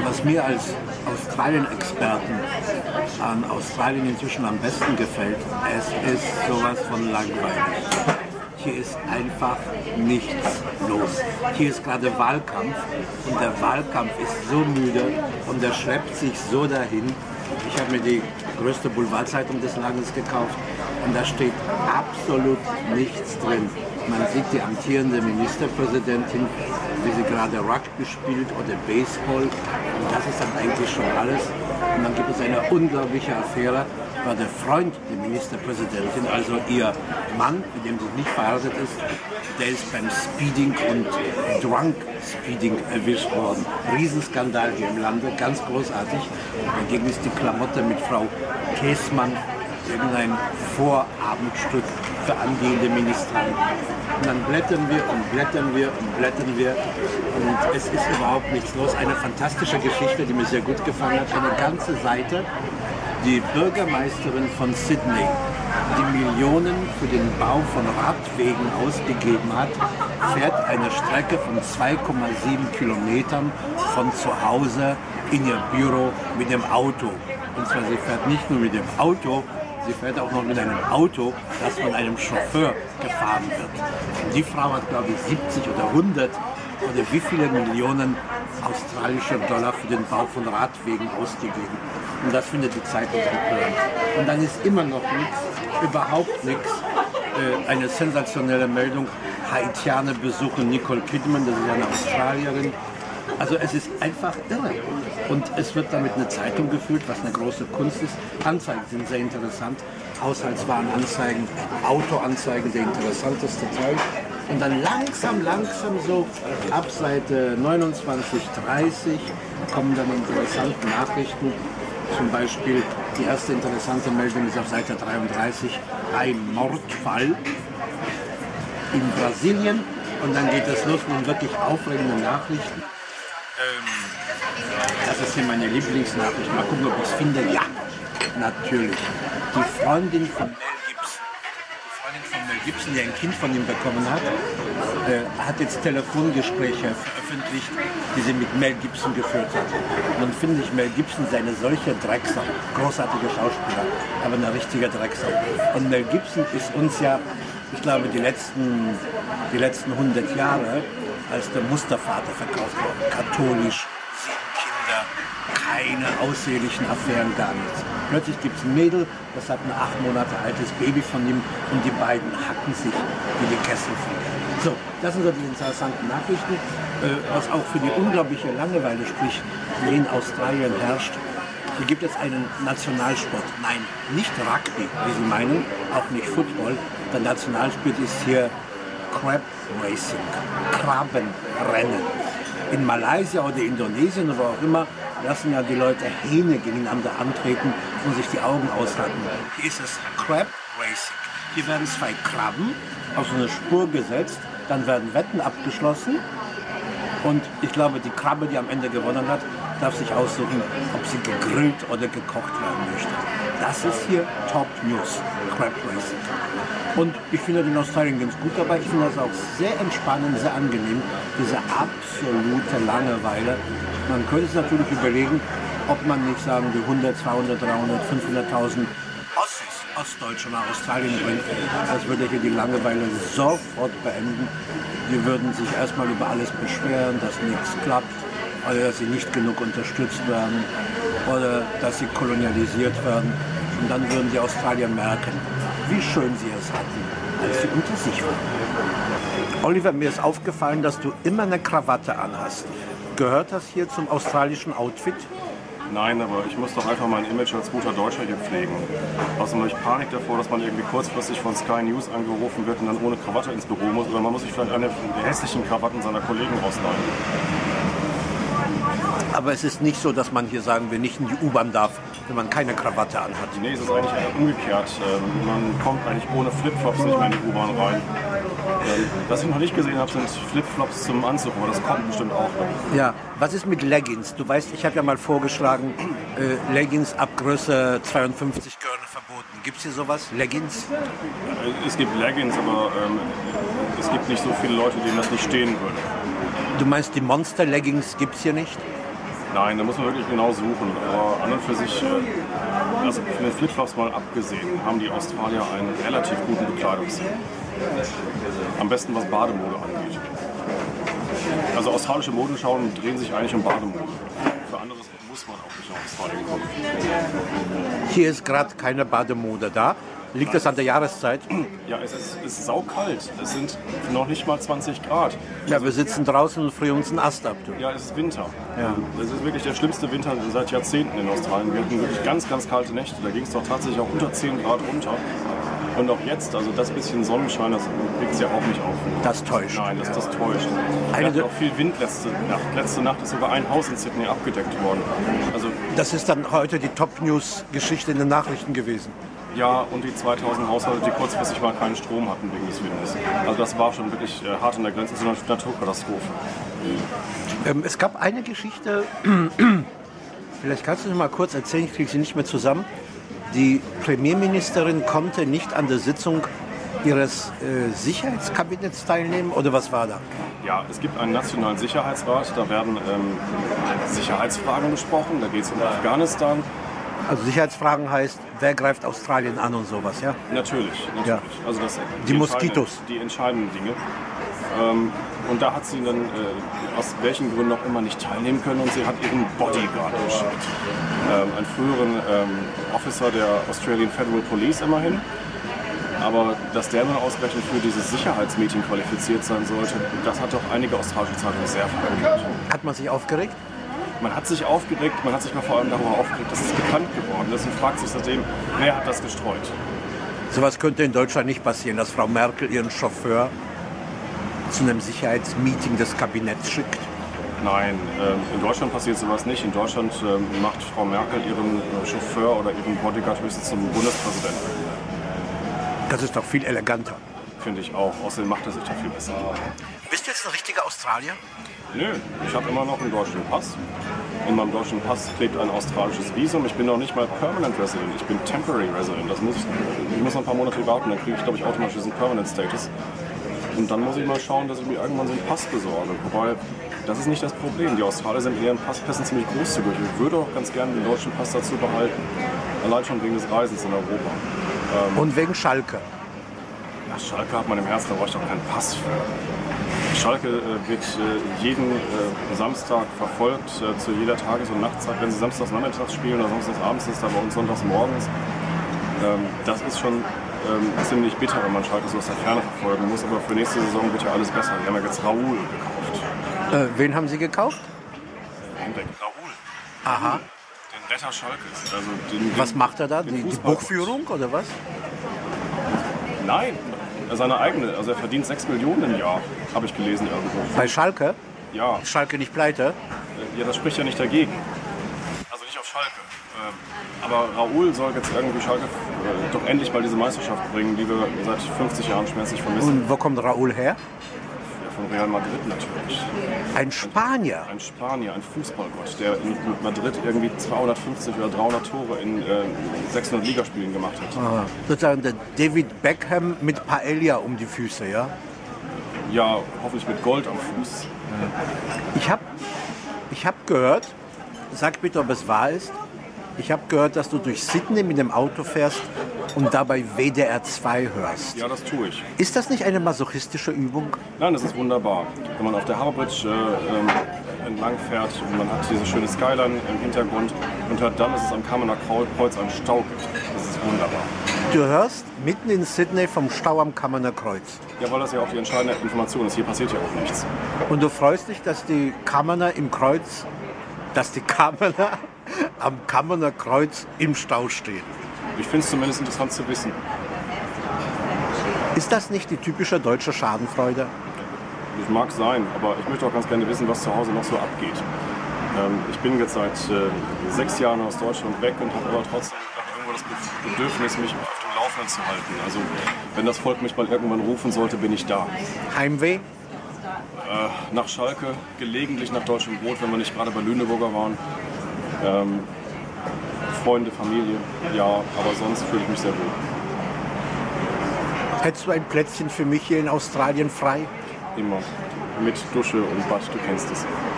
Was mir als Australien-Experten an Australien inzwischen am besten gefällt, es ist sowas von langweilig. Hier ist einfach nichts los. Hier ist gerade Wahlkampf und der Wahlkampf ist so müde und der schleppt sich so dahin. Ich habe mir die größte Boulevardzeitung des Landes gekauft und da steht absolut nichts drin. Man sieht die amtierende Ministerpräsidentin, wie sie gerade Rugby spielt oder Baseball. Und das ist dann eigentlich schon alles. Und dann gibt es eine unglaubliche Affäre, weil der Freund der Ministerpräsidentin, also ihr Mann, mit dem sie nicht verheiratet ist, der ist beim Speeding und Drunk Speeding erwischt worden. Riesenskandal hier im Lande, ganz großartig. Dagegen ist die Klamotte mit Frau Käßmann irgendein Vorabendstück für angehende Ministranten. Und dann blättern wir und blättern wir und blättern wir und es ist überhaupt nichts los. Eine fantastische Geschichte, die mir sehr gut gefallen hat. Eine ganze Seite. Die Bürgermeisterin von Sydney, die Millionen für den Bau von Radwegen ausgegeben hat, fährt eine Strecke von 2,7 Kilometern von zu Hause in ihr Büro mit dem Auto. Und zwar, sie fährt nicht nur mit dem Auto, sie fährt auch noch mit einem Auto, das von einem Chauffeur gefahren wird. Und die Frau hat, glaube ich, 70 oder 100 oder wie viele Millionen australische Dollar für den Bau von Radwegen ausgegeben. Und das findet die Zeitung empörend. Und dann ist immer noch nichts, überhaupt nichts. Eine sensationelle Meldung, Haitianer besuchen Nicole Kidman, das ist eine Australierin. Also es ist einfach irre. Und es wird damit eine Zeitung gefüllt, was eine große Kunst ist. Anzeigen sind sehr interessant. Haushaltswarenanzeigen, Autoanzeigen, der interessanteste Teil. Und dann langsam so ab Seite 29, 30 kommen dann interessante Nachrichten. Zum Beispiel die erste interessante Meldung ist auf Seite 33, ein Mordfall in Brasilien. Und dann geht es los mit wirklich aufregenden Nachrichten. Das ist hier meine Lieblingsnachricht. Mal gucken, ob ich es finde. Ja, natürlich. Die Freundin von Mel Gibson, die ein Kind von ihm bekommen hat jetzt Telefongespräche veröffentlicht, die sie mit Mel Gibson geführt hat. Und dann finde ich, Mel Gibson ist eine solche Drecksau. Großartige Schauspieler, aber eine richtige Drecksau. Und Mel Gibson ist uns ja, ich glaube, die letzten 100 Jahre als der Mustervater verkauft worden. Katholisch, 7 Kinder, keine außehelichen Affären, gar nichts. Plötzlich gibt es ein Mädel, das hat ein 8 Monate altes Baby von ihm und die beiden hacken sich wie die Kesselfliege. So, das sind so die interessanten Nachrichten, was auch für die unglaubliche Langeweile spricht, die in Australien herrscht. Hier gibt es einen Nationalsport. Nein, nicht Rugby, wie Sie meinen, auch nicht Football. Der Nationalsport ist hier Crab Racing, Krabbenrennen. In Malaysia oder Indonesien oder wo auch immer lassen ja die Leute Hähne gegeneinander antreten und sich die Augen aushalten. Hier ist es Crab Racing. Hier werden 2 Krabben auf so eine Spur gesetzt, dann werden Wetten abgeschlossen und ich glaube, die Krabbe, die am Ende gewonnen hat, darf sich aussuchen, ob sie gegrillt oder gekocht werden möchte. Das ist hier Top News, Crab Racing. Und ich finde den Australien ganz gut dabei. Ich finde das auch sehr entspannend, sehr angenehm, diese absolute Langeweile. Man könnte es natürlich überlegen, ob man nicht sagen, die 100, 200, 300, 500.000 Ossis, Ostdeutsche nach Australien bringt. Das würde hier die Langeweile sofort beenden. Die würden sich erstmal über alles beschweren, dass nichts klappt, oder dass sie nicht genug unterstützt werden, oder dass sie kolonialisiert werden. Und dann würden die Australier merken, wie schön sie es hatten, als sie unter sich waren. Oliver, mir ist aufgefallen, dass du immer eine Krawatte anhast. Gehört das hier zum australischen Outfit? Nein, aber ich muss doch einfach mein Image als guter Deutscher hier pflegen. Außerdem habe ich Panik davor, dass man irgendwie kurzfristig von Sky News angerufen wird und dann ohne Krawatte ins Büro muss. Oder man muss sich vielleicht eine der hässlichen Krawatten seiner Kollegen ausleihen. Aber es ist nicht so, dass man hier, sagen wir, nicht in die U-Bahn darf, wenn man keine Krawatte anhat. Nee, es ist eigentlich eher umgekehrt. Man kommt eigentlich ohne Flipflops nicht mehr in die U-Bahn rein. Was ich noch nicht gesehen habe, sind Flipflops zum Anzug, aber das kommt bestimmt auch. Ja, was ist mit Leggings? Du weißt, ich habe ja mal vorgeschlagen, Leggings ab Größe 52 gehören verboten. Gibt es hier sowas? Leggings? Es gibt Leggings, aber es gibt nicht so viele Leute, denen das nicht stehen würde. Du meinst, die Monster-Leggings gibt es hier nicht? Nein, da muss man wirklich genau suchen. Aber an und für sich, also von den Flipflops mal abgesehen, haben die Australier einen relativ guten Bekleidungsstil. Am besten was Bademode angeht. Also australische Modenschauen drehen sich eigentlich um Bademode. Für anderes muss man auch nicht nach Australien kommen. Hier ist gerade keine Bademode da. Liegt das an der Jahreszeit? Ja, es ist saukalt. Es sind noch nicht mal 20 Grad. Ja, wir sitzen draußen und frieren uns einen Ast ab. Du. Ja, es ist Winter. Ja. Es ist wirklich der schlimmste Winter seit Jahrzehnten in Australien. Wir hatten wirklich ganz, ganz kalte Nächte. Da ging es doch tatsächlich auch unter 10 Grad runter. Und auch jetzt, also das bisschen Sonnenschein, das blickt ja auch nicht auf. Das täuscht. Nein, das täuscht. Wir hatten auch viel Wind letzte Nacht. Letzte Nacht ist sogar ein Haus in Sydney abgedeckt worden. Also, das ist dann heute die Top-News-Geschichte in den Nachrichten gewesen. ja, und die 2000 Haushalte, die kurzfristig mal keinen Strom hatten wegen des Windes. Also das war schon wirklich hart an der Grenze zu einer Naturkatastrophe. Es gab eine Geschichte, vielleicht kannst du noch mal kurz erzählen, ich kriege sie nicht mehr zusammen. Die Premierministerin konnte nicht an der Sitzung ihres Sicherheitskabinetts teilnehmen, oder was war da? Ja, es gibt einen nationalen Sicherheitsrat, da werden Sicherheitsfragen besprochen, da geht es um Afghanistan. Also Sicherheitsfragen heißt, wer greift Australien an und sowas, ja? Natürlich. Ja. Also Die Moskitos. Die entscheidenden Dinge. Und da hat sie dann aus welchen Gründen auch immer nicht teilnehmen können und sie hat ihren Bodyguard geschickt. Einen früheren Officer der Australian Federal Police immerhin. Aber dass der nun ausgerechnet für dieses Sicherheitsmeeting qualifiziert sein sollte, das hat doch einige australische Zeitungen sehr verwundert. Hat man sich aufgeregt? Man hat sich aufgeregt, man hat sich mal vor allem darüber aufgeregt, dass es bekannt geworden ist und fragt sich seitdem, wer hat das gestreut? Sowas könnte in Deutschland nicht passieren, dass Frau Merkel ihren Chauffeur zu einem Sicherheitsmeeting des Kabinetts schickt. Nein, in Deutschland passiert sowas nicht. In Deutschland macht Frau Merkel ihren Chauffeur oder ihren Bodyguard höchstens zum Bundespräsidenten. Das ist doch viel eleganter. Finde ich auch. Außerdem macht er sich doch viel besser. Bist du jetzt ein richtiger Australier? Nö, ich habe immer noch einen deutschen Pass. In meinem deutschen Pass klebt ein australisches Visum. Ich bin noch nicht mal Permanent Resident, ich bin Temporary Resident. Ich muss noch ein paar Monate warten, dann kriege ich, glaube ich, automatisch diesen Permanent Status. Und dann muss ich mal schauen, dass ich mir irgendwann so einen Pass besorge. Wobei, das ist nicht das Problem. Die Australier sind in ihren Passpässen ziemlich großzügig. Ich würde auch ganz gerne den deutschen Pass dazu behalten. Allein schon wegen des Reisens in Europa. Und wegen Schalke? Ja, Schalke hat man im Herzen, da brauche ich doch keinen Pass für. Schalke wird jeden Samstag verfolgt, zu jeder Tages- und Nachtzeit. Wenn sie samstags nachmittags spielen oder samstags abends ist, da bei uns sonntags morgens. Das ist schon ziemlich bitter, wenn man Schalke so aus der Ferne verfolgen muss. Aber für nächste Saison wird ja alles besser. Wir haben ja jetzt Raoul gekauft. Wen haben Sie gekauft? Hendrik Raoul. Aha. Den Retter Schalkes. Also Was macht er da? Die Buchführung oder was? Nein, seine eigene. Also er verdient 6 Millionen im Jahr, habe ich gelesen irgendwo. Bei Schalke? Ja. Ist Schalke nicht pleite? Ja, das spricht ja nicht dagegen. Also nicht auf Schalke. Aber Raoul soll jetzt irgendwie Schalke doch endlich mal diese Meisterschaft bringen, die wir seit 50 Jahren schmerzlich vermissen. Und wo kommt Raoul her? Ja, von Real Madrid natürlich. Ein Spanier? Ein Spanier, ein Fußballgott, der in Madrid irgendwie 250 oder 300 Tore in 600 Ligaspielen gemacht hat. Aha. Sozusagen der David Beckham mit Paella um die Füße, ja? Ja, hoffentlich mit Gold am Fuß. Ich hab gehört, sag bitte, ob es wahr ist, ich habe gehört, dass du durch Sydney mit dem Auto fährst und dabei WDR 2 hörst. Ja, das tue ich. Ist das nicht eine masochistische Übung? Nein, das ist wunderbar. Wenn man auf der Harbour Bridge entlang fährt und man hat diese schöne Skyline im Hintergrund und hört dann, dass es am Kamener Kreuz einen Stau gibt. Das ist wunderbar. Du hörst mitten in Sydney vom Stau am Kamener Kreuz. Ja, weil das ja auch die entscheidende Information ist. Hier passiert ja auch nichts. Und du freust dich, dass die Kamener im Kreuz, dass die Kamener am Kamener Kreuz im Stau stehen. Ich finde es zumindest interessant zu wissen. Ist das nicht die typische deutsche Schadenfreude? Das mag sein, aber ich möchte auch ganz gerne wissen, was zu Hause noch so abgeht. Ich bin jetzt seit 6 Jahren aus Deutschland weg und habe aber trotzdem irgendwo das Bedürfnis, mich auf dem Laufenden zu halten. Also wenn das Volk mich mal irgendwann rufen sollte, bin ich da. Heimweh? Nach Schalke, gelegentlich nach Deutschem Brot, wenn wir nicht gerade bei Lüneburger waren. Freunde, Familie, ja, aber sonst fühle ich mich sehr wohl. Hättest du ein Plätzchen für mich hier in Australien frei? Immer. Mit Dusche und Bad, du kennst es.